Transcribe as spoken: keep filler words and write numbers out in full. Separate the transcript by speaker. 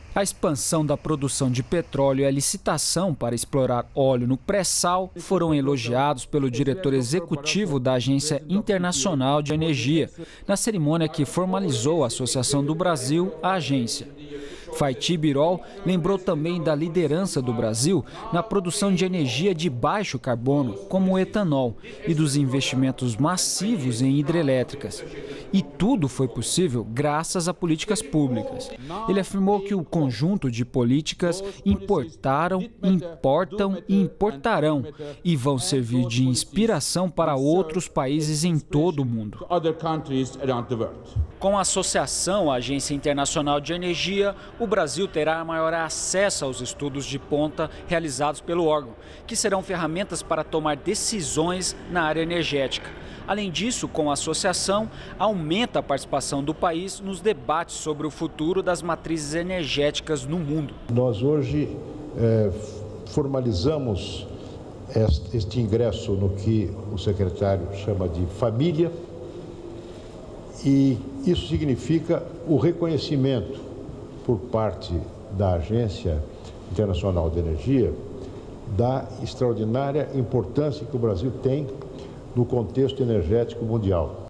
Speaker 1: A expansão da produção de petróleo e a licitação para explorar óleo no pré-sal foram elogiados pelo diretor executivo da Agência Internacional de Energia, na cerimônia que formalizou a Associação do Brasil à agência. Fatih Birol lembrou também da liderança do Brasil na produção de energia de baixo carbono, como o etanol, e dos investimentos massivos em hidrelétricas. E tudo foi possível graças a políticas públicas. Ele afirmou que o conjunto de políticas importaram, importam e importarão e vão servir de inspiração para outros países em todo o mundo. Com a associação à Agência Internacional de Energia, o Brasil terá maior acesso aos estudos de ponta realizados pelo órgão, que serão ferramentas para tomar decisões na área energética. Além disso, com a associação, aumenta a participação do país nos debates sobre o futuro das matrizes energéticas no mundo.
Speaker 2: Nós hoje é, formalizamos este, este ingresso no que o secretário chama de família, e isso significa o reconhecimento por parte da Agência Internacional de Energia da extraordinária importância que o Brasil tem no contexto energético mundial.